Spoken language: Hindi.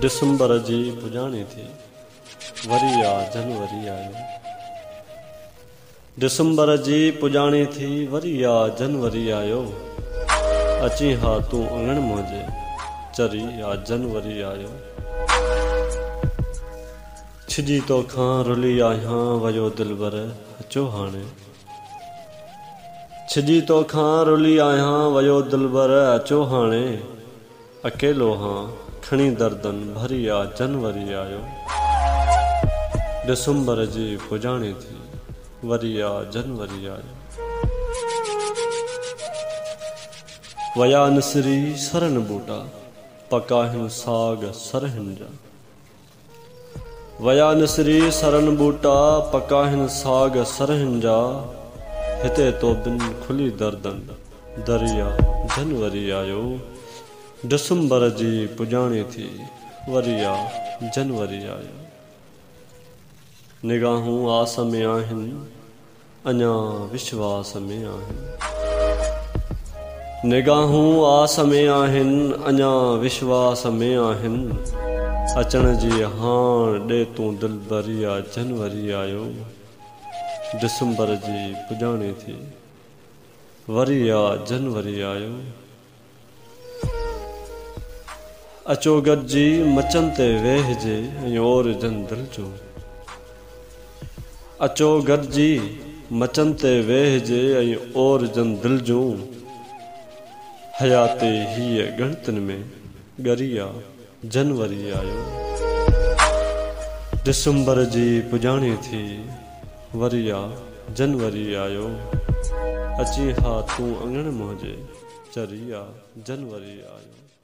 दिसंबर जी पुॼाणी थी वरी आ जनवरी आयो। दिसंबर जी पुॼाणी थी वरी आ जनवरी आयो। अची हा तूं अंगण मुंहिंजे चरी आ जनवरी आयो। छिजी तोखां रुली आहियां वयो दिलबर अचो हाणे। छिजी तोखां रुली आहियां वयो दिलबर अचो हाणे। अकेलो हाँ खणी दर्दन भरी आ जनवरी आयो। दिसंबर जी पुॼाणी थी वरी आ जनवरी आयो। वया निसरी सरन बूटा पकाहिन साग सरहिन जा। वया निसरी सरन बूटा पकाहिन साग सरहिन जा। हिते तो बिन खुली दर्दन दरिया जनवरी आयो। दिसंबर जी पुॼाणी थी वरी आ जनवरी आयो। निगाहूं आस में आहिनि अञा विश्वास में आहिनि। निगाहूं आस में आहिनि अञा विश्वास में आहिनि। अचण जी हाण ॾे तूं दिलबरी आ जनवरी आयो। दिसंबर जी पुॼाणी थी वरी आ जनवरी आयो। अचो गॾिजी मचनि ते वेहिजे ऐं और जन दिल जो। अचो गॾिजी मचनि ते वेहिजे ऐं और जन दिल जूं। हयाते हीअ गणतन में ॻरी आ जनवरी आयो। दिसंबर जी पुॼाणी थी वरी आ जनवरी आयो। अची हा तूं अंगण मुंहिंजे चरी आ जनवरी आयो।